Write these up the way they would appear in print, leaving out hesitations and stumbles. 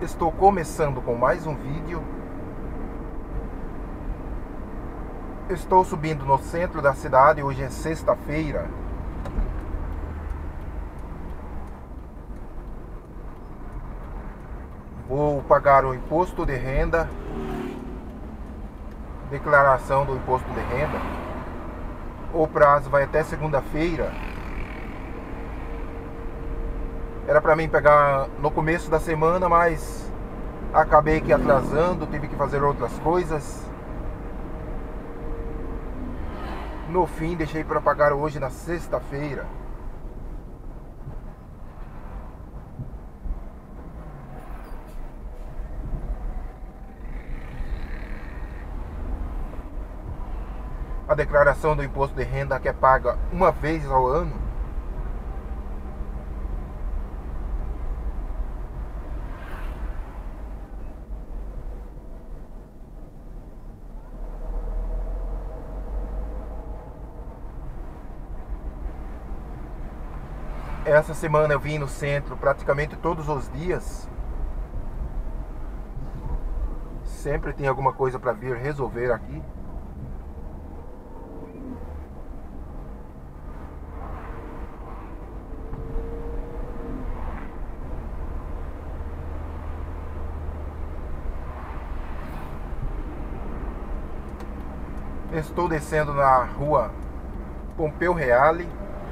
Estou começando com mais um vídeo. Estou subindo no centro da cidade. Hoje é sexta-feira. Vou pagar o imposto de renda, declaração do imposto de renda. O prazo vai até segunda-feira. Era para mim pegar no começo da semana, mas acabei que atrasando, tive que fazer outras coisas. No fim, deixei para pagar hoje na sexta-feira. A declaração do imposto de renda que é paga uma vez ao ano. Essa semana eu vim no centro praticamente todos os dias. Sempre tem alguma coisa para vir resolver aqui. Estou descendo na rua Pompeu Reale.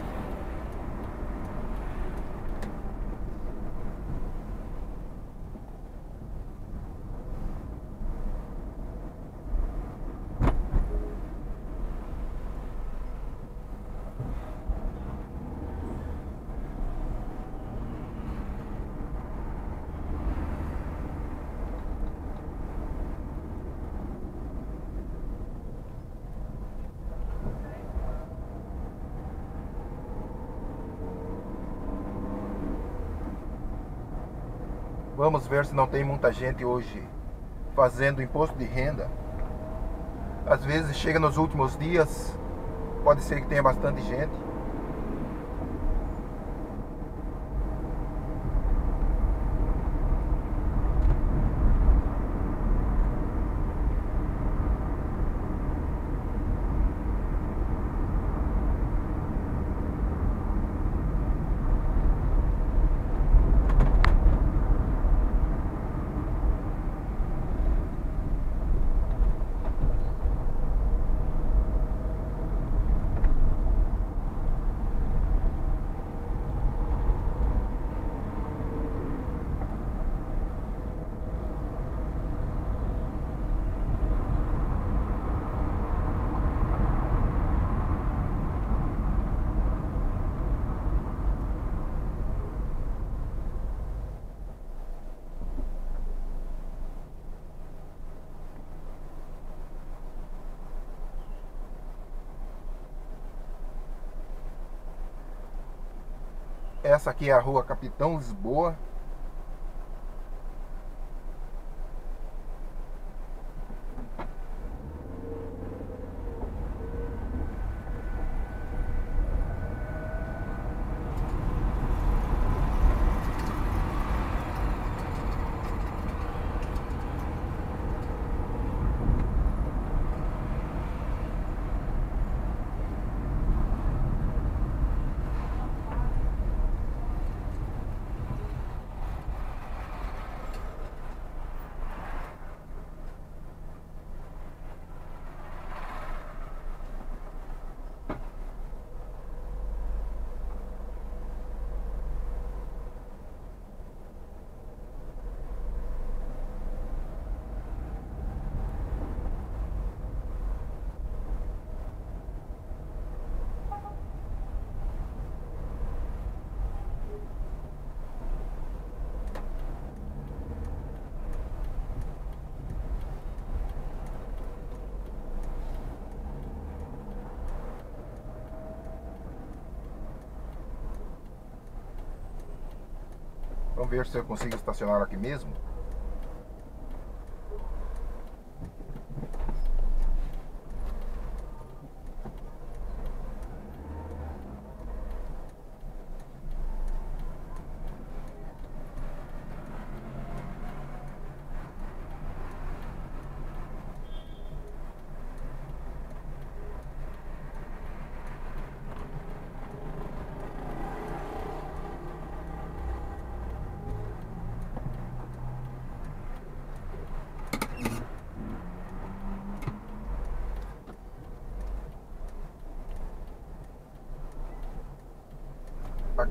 Vamos ver se não tem muita gente hoje fazendo imposto de renda. Às vezes chega nos últimos dias, pode ser que tenha bastante gente. Essa aqui é a rua Capitão Lisboa. Vamos ver se eu consigo estacionar aqui mesmo.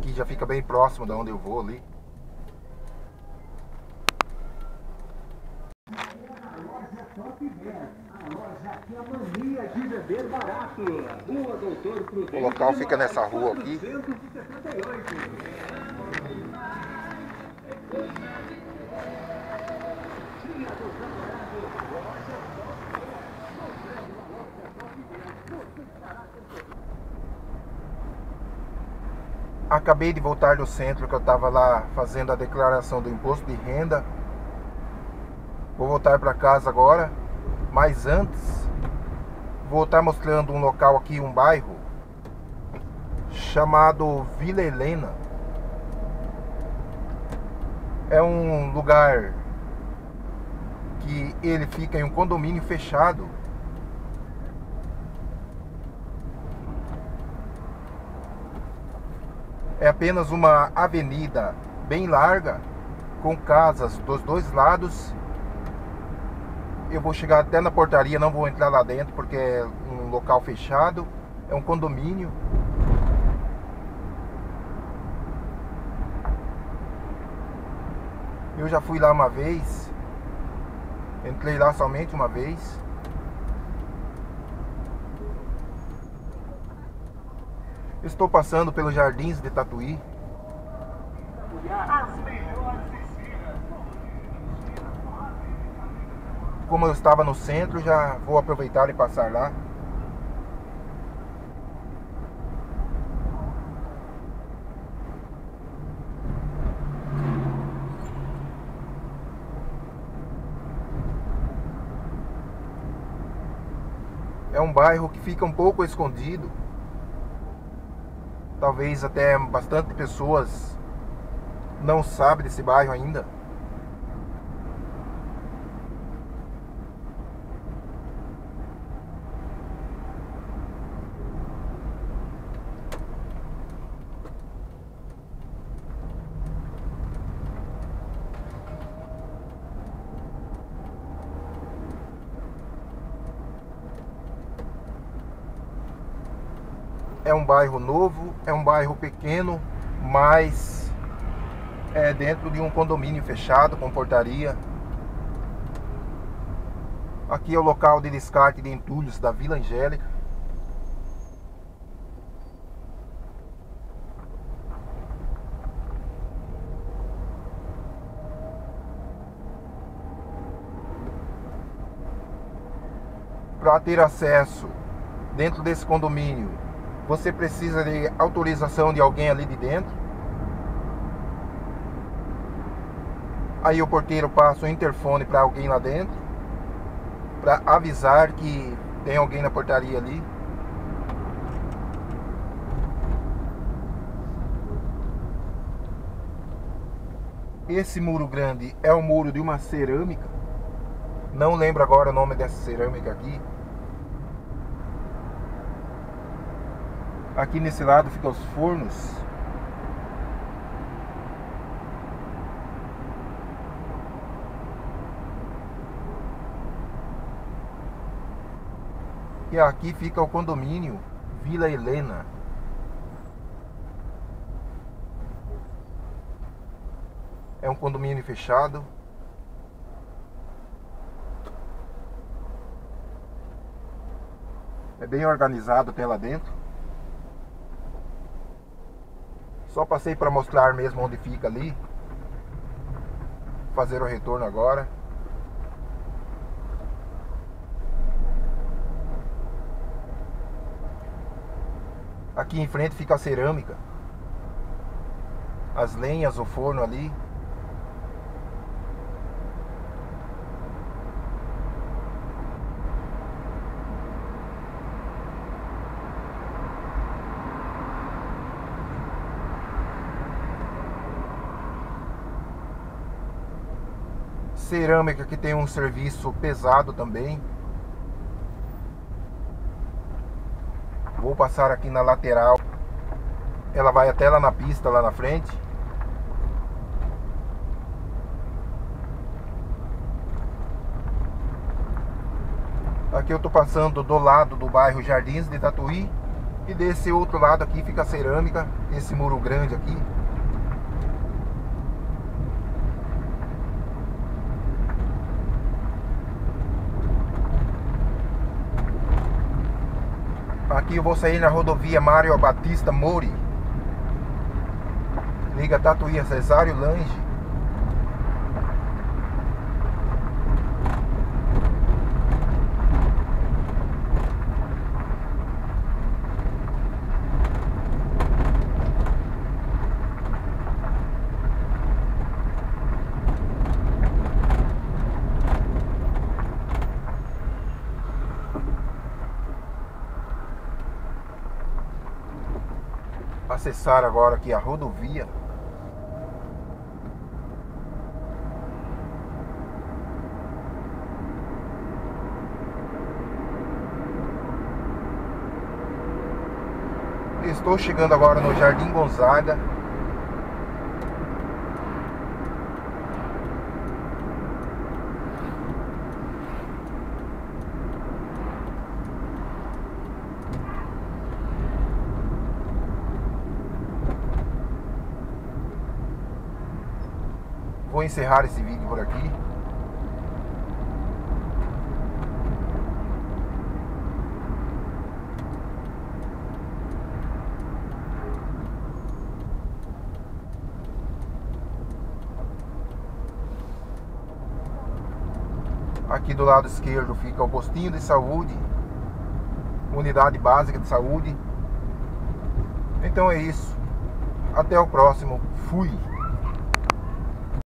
aqui já fica bem próximo de onde eu vou ali. O local fica nessa rua aqui. Acabei de voltar do centro, que eu estava lá fazendo a declaração do imposto de renda. Vou voltar para casa agora, mas antes vou estar mostrando um local aqui, um bairro chamado Vila Helena. É um lugar que ele fica em um condomínio fechado. É apenas uma avenida bem larga, com casas dos dois lados. Eu vou chegar até na portaria, não vou entrar lá dentro porque é um local fechado, é um condomínio. Eu já fui lá uma vez, entrei lá somente uma vez. Estou passando pelos Jardins de Tatuí. Como eu estava no centro, já vou aproveitar e passar lá. É um bairro que fica um pouco escondido. Talvez até bastante pessoas não sabem desse bairro ainda. É um bairro novo, é um bairro pequeno, mas é dentro de um condomínio fechado com portaria. Aqui é o local de descarte de entulhos da Vila Angélica. Para ter acesso dentro desse condomínio, você precisa de autorização de alguém ali de dentro. Aí o porteiro passa o interfone para alguém lá dentro, para avisar que tem alguém na portaria ali. Esse muro grande é o muro de uma cerâmica. Não lembro agora o nome dessa cerâmica aqui. Aqui nesse lado ficam os fornos. E aqui fica o condomínio Vila Helena. É um condomínio fechado. É bem organizado até lá dentro. Só passei para mostrar mesmo onde fica ali. Fazer o retorno agora. Aqui em frente fica a cerâmica. As lenhas, o forno ali. Cerâmica que tem um serviço pesado também. Vou passar aqui na lateral. Ela vai até lá na pista, lá na frente. Aqui eu tô passando do lado do bairro Jardins de Tatuí. E desse outro lado aqui fica a cerâmica, esse muro grande aqui. Aqui eu vou sair na rodovia Mário Batista Mori. Liga Tatuí a Cesário Lange. Acessar agora aqui a rodovia. Estou chegando agora no Jardim Gonzaga. Vou encerrar esse vídeo por aqui. Aqui do lado esquerdo fica o postinho de saúde, unidade básica de saúde. Então é isso. Até o próximo. Fui.